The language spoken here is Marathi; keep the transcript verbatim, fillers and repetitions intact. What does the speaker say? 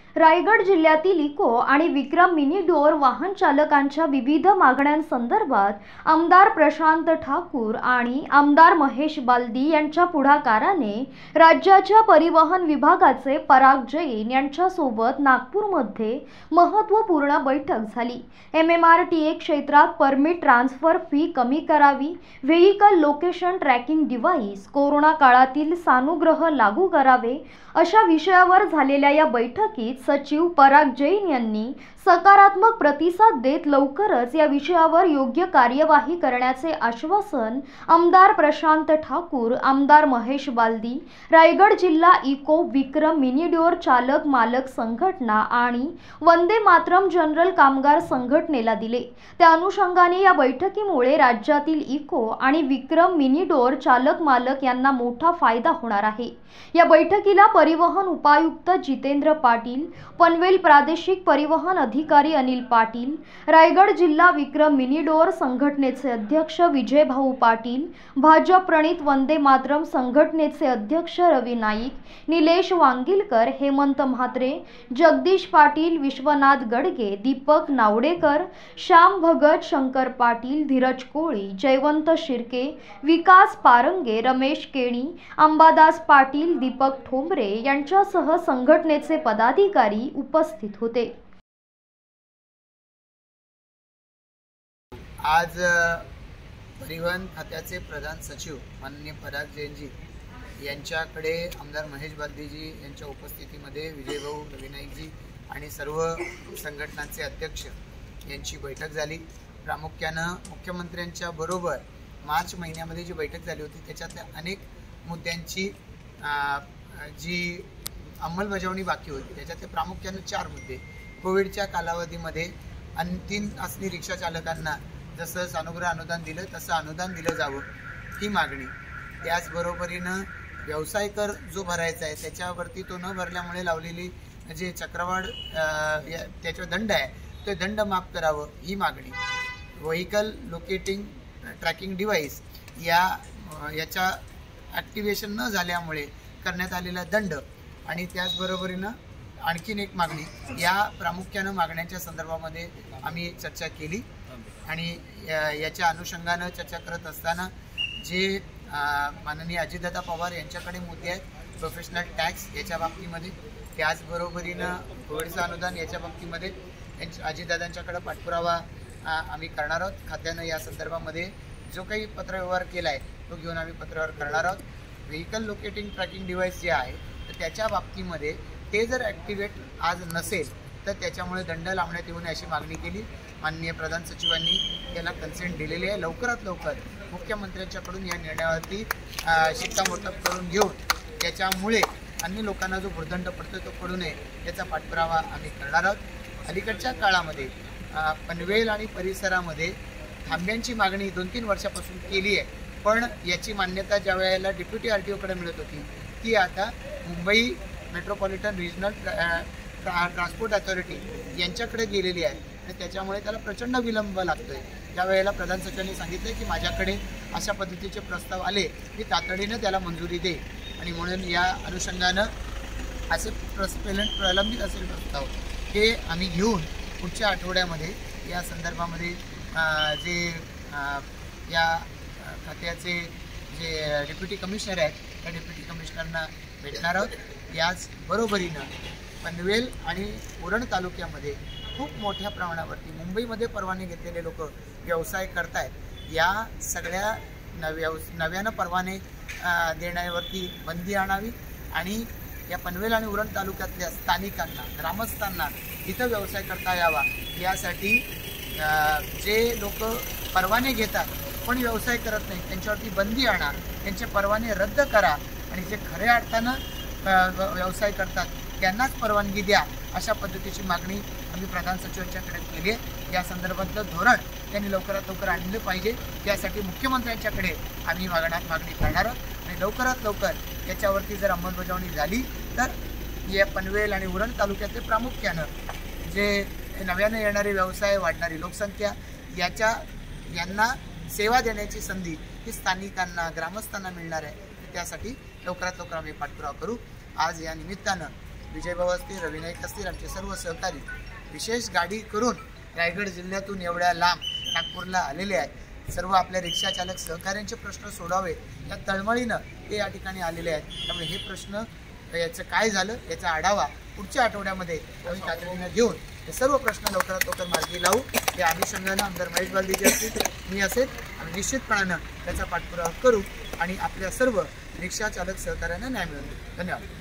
रायगड जिल्ह्यातील इको आणि विक्रम मिनी डोअर वाहन चालकांच्या विविध मागण्यांसंदर्भात आमदार प्रशांत ठाकूर आणि आमदार महेश बालदी यांच्या पुढाकाराने राज्याच्या परिवहन विभागाचे पराग जैन यांच्यासोबत नागपूरमध्ये महत्त्वपूर्ण बैठक झाली। M M R T A क्षेत्रात परमिट ट्रान्सफर फी कमी करावी, vehicle location tracking device, corona काळातील सानुग्रह लागू करावे अशा विषयावर झालेल्या या बैठकीत सचिव पराग जैन यांनी सकारात्मक प्रतिसाद देत लवकरच या विषयावर योग्य कार्यवाही करण्याचे आश्वासन आमदार प्रशांत ठाकूर, आमदार महेश बालदी, रायगड जिल्हा इको विक्रम मिनी डोअर चालक मालक संघटना आणि वंदे मातरम जनरल कामगार संघटनेला दिले। त्या अनुषंगाने या बैठकीमुळे राज्यातील इको आणि विक्रम मिनी डोअर चालक मालक यांना मोठा फायदा होणार आहे। या बैठकीला परिवहन उपायुक्त जितेंद्र पाटील, पनवेल प्रादेशिक परिवहन अधिकारी अनिल पाटील, रायगड जिल्हा विक्रम मिनी डोअर संघटनेचे अध्यक्ष विजय भाऊ पाटील, भाजप प्रणित वंदे मातरम संघटनेचे अध्यक्ष रवी नाईक, निलेश वांगिलकर, हेमंत म्हात्रे, जगदीश पाटील, विश्वनाथ गडगे, दीपक नावडेकर, श्याम भगत, शंकर पाटील, धीरज कोळी, जयवंत शिर्के, विकास पारंगे, रमेश केणी, अंबादास पाटील, दीपक ठोंबरे यांच्यासह संघटनेचे पदाधिकारी उपस्थित होते। आज परिवहन खात्याचे प्रधान सचिव माननीय पराग जैनजी यांच्याकडे आमदार महेश बालदीजी यांच्या उपस्थितीमध्ये विजयभाऊ रविनाईकजी आणि सर्व संघटनांचे अध्यक्ष यांची बैठक झाली। प्रामुख्यानं मुख्यमंत्र्यांच्या बरोबर मार्च महिन्यामध्ये जी बैठक झाली होती त्याच्यातल्या अनेक मुद्द्यांची जी अंमलबजावणी बाकी होती त्याच्यातले प्रामुख्यानं चार मुद्दे। कोविडच्या कालावधीमध्ये अंतिम असली रिक्षा चालकांना जसं सानुग्रह अनुदान दिलं तसं अनुदान दिलं जावं ही मागणी। त्याचबरोबरीनं व्यवसाय कर जो भरायचा आहे त्याच्यावरती तो न भरल्यामुळे लावलेली जे चक्रवाढ त्याचा दंड आहे तो दंड माफ करावं ही मागणी। व्हेइकल लोकेटिंग ट्रॅकिंग डिव्हाइस या याच्या ॲक्टिवेशन न झाल्यामुळे करण्यात आलेला दंड आणि त्याचबरोबरीनं आणखीन एक मागणी, या प्रामुख्यानं मागण्यांच्या संदर्भामध्ये आम्ही चर्चा केली आणि याच्या अनुषंगानं चर्चा करत असताना जे माननीय अजितदादा पवार यांच्याकडे मुद्दे आहेत प्रोफेशनल टॅक्स याच्या बाबतीमध्ये, त्याचबरोबरीनं कोविडचं अनुदान याच्या बाबतीमध्ये अजितदादांच्याकडे पाठपुरावा आम्ही करणार आहोत। खात्यानं या संदर्भामध्ये जो काही पत्रव्यवहार केला आहे तो घेऊन आम्ही पत्रव्यवहार करणार आहोत। व्हेइकल लोकेटिंग ट्रॅकिंग डिव्हाइस जे आहे तर त्याच्या बाबतीमध्ये ते जर ॲक्टिवेट आज नसेल तर त्याच्यामुळे दंड लावण्यात येऊ नये अशी मागणी केली। माननीय प्रधान सचिवांनी त्याला कन्सेंट दिलेली आहे। लवकरात लवकर मुख्यमंत्र्यांच्याकडून या निर्णयावरती शिक्कामोर्तब करून घेऊन त्याच्यामुळे अन्य लोकांना जो भुर्दंड पडतो तो पडू नये याचा पाठपुरावा आम्ही करणार आहोत। अलीकडच्या काळामध्ये पनवेल आणि परिसरामध्ये थांब्यांची मागणी दोन तीन वर्षापासून केली आहे, पण याची मान्यता ज्या वेळेला डेप्युटी आर टी ओकडे मिळत होती ती आता Mumbai metropolitan regional transport authority यांच्याकडे गेलेली आहे आणि त्याच्यामुळे त्याला प्रचंड विलंब लागतो आहे। त्या वेळेला प्रधान सचिवांनी सांगितलं की माझ्याकडे अशा पद्धतीचे प्रस्ताव आले की तातडीनं त्याला मंजुरी दे आणि म्हणून या अनुषंगानं असे प्रस्पेलंट प्रलंबित असेल प्रस्ताव हे आम्ही घेऊन पुढच्या आठवड्यामध्ये या संदर्भामध्ये जे या खात्याचे जे डेप्युटी कमिशनर आहेत त्या डेप्युटी कमिशनरना भेटणार आहोत। याच बरोबरीनं पनवेल आणि उरण तालुक्यामध्ये खूप मोठ्या प्रमाणावरती मुंबईमध्ये परवाने घेतलेले लोक व्यवसाय करत आहेत, या सगळ्या नव्या नव्यानं परवाने देण्यावरती बंदी आणावी आणि या पनवेल आणि उरण तालुक्यातल्या स्थानिकांना ग्रामस्थांना इथं व्यवसाय करता यावा यासाठी जे लोक परवाने घेतात पण व्यवसाय करत नाही त्यांच्यावरती बंदी आणा, त्यांचे परवाने रद्द करा आणि जे खऱ्या अर्थानं व्यवसाय करतात त्यांनाच परवानगी द्या अशा पद्धतीची मागणी आम्ही प्रधान सचिवांच्याकडे केली आहे। या संदर्भातलं धोरण त्यांनी लवकरात लवकर आणलं पाहिजे, त्यासाठी मुख्यमंत्र्यांच्याकडे आम्ही मागण्यात मागणी करणार आहोत आणि लवकरात लवकर याच्यावरती जर अंमलबजावणी झाली तर या पनवेल आणि उरण तालुक्यातले प्रामुख्यानं जे नव्यानं येणारे व्यवसाय, वाढणारी लोकसंख्या याच्या यांना सेवा देण्याची संधी ही स्थानिकांना ग्रामस्थांना मिळणार आहे, त्यासाठी लवकरात लवकर आम्ही पाठपुरावा करू। आज या निमित्तानं विजयभाऊ असतील, रवी नाईक असतील, आमचे सर्व सहकारी विशेष गाडी करून रायगड जिल्ह्यातून एवढ्या लांब नागपूरला आलेले आहेत. सर्व आपल्या रिक्षा चालक सहकाऱ्यांचे प्रश्न सोडावे या तळमळीनं ते या ठिकाणी आलेले आहेत. त्यामुळे हे प्रश्न याचं काय झालं याचा आढावा पुढच्या आठवड्यामध्ये आम्ही तातडीनं घेऊन हे सर्व प्रश्न लवकरात लवकर मार्गी लावू. ते अनुषंगानं आमदार महेश बालदीजी असतील, मी असेल, आम्ही निश्चितपणानं त्याचा पाठपुरावा करू आणि आपल्या सर्व रिक्षा चालक सहकाऱ्यांना न्याय मिळवू. धन्यवाद.